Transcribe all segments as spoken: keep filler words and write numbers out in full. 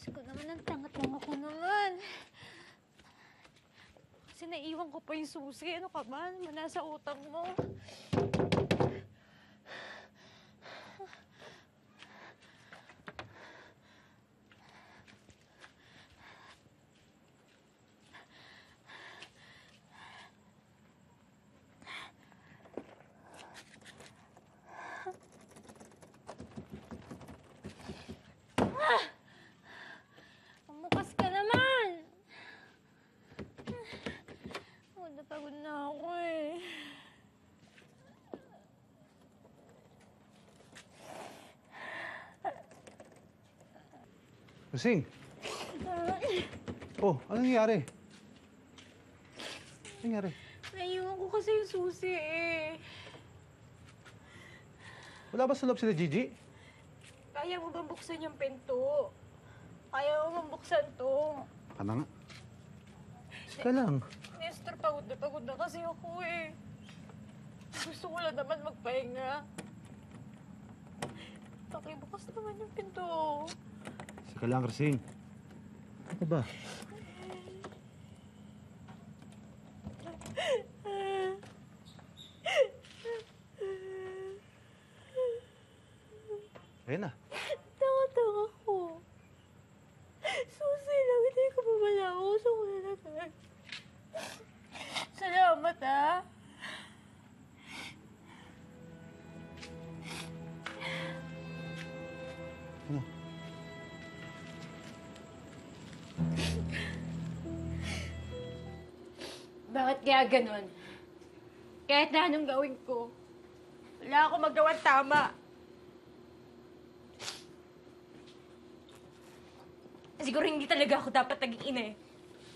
Diyos ko naman, ang tanga-tanga ko naman. Kasi naiwan ko pa yung susi. Ano ka ba? Ano nasa utang mo? Umukas ka naman! Oh, napagod na ako eh. Cresing! Oh, anong nangyari? Anong nangyari? Naiwan ko kasi yung susi eh. Wala ba sa loob sila, Gigi? Kaya mo bang buksan yung pinto? Kaya mo bang buksan to? Baka na nga. Sika lang. Nestor, pagod na pagod na kasi ako eh. Gusto ko lang naman magpahinga. Pakibukas naman yung pinto. Sika lang, Cresing. Ano ba? Ayun na. Tanga-tanga ko. Susi lang, hindi ko pa pala uso ko na naman. Salamat ah. Ano? Bakit kaya ganun? Kahit na anong gawin ko, wala akong magawang tama. Siguro hindi talaga ako dapat naging ina eh.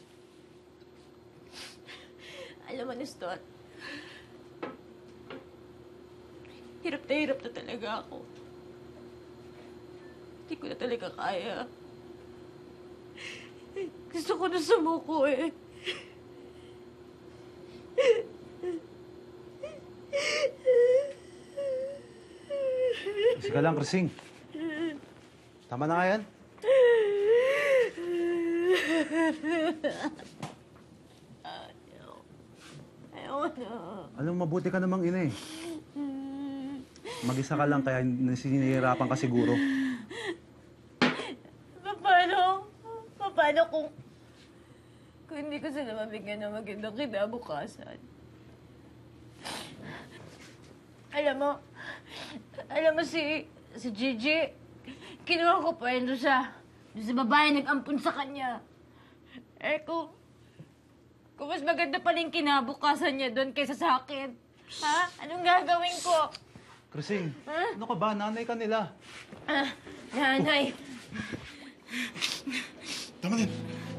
Alam mo, Nestor, hirap na hirap na talaga ako. Hindi ko na talaga kaya. Gusto ko na sumuko eh. Sika lang, Cresing. Tama na nga yan. Ayaw. Ayaw na. Alam mo, mabuti ka namang ina eh. Mag-isa ka lang kaya sinihirapan ka siguro. Paano? Paano kung... Kung hindi ko sila mabigyan ng magandang kinabukasan? Alam mo, alam mo si... si Gigi, kinuha ko pa yun doon sa... doon sa babae nag-ampun sa kanya. Eh kung... kung mas maganda pa rin kinabukasan niya doon kaysa sa akin. Ha? Anong gagawin ko? Cresing, Huh? ano ka ba? Nanay ka nila. Ah, nanay. Tama din.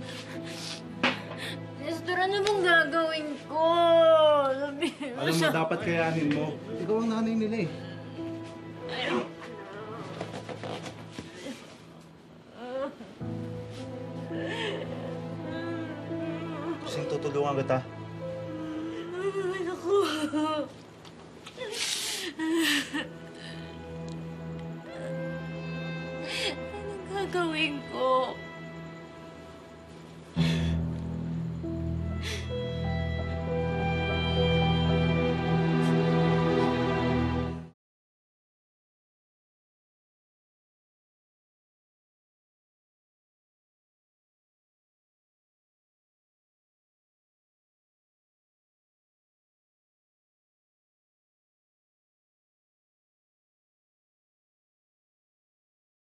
Nestor, ano bang gagawin ko? Sabi mo Alam mo, siya. dapat kayanin mo. Ikaw ang nanay nila eh. Cresing, tutulungan kita. Ay, naku. Anong gagawin ko?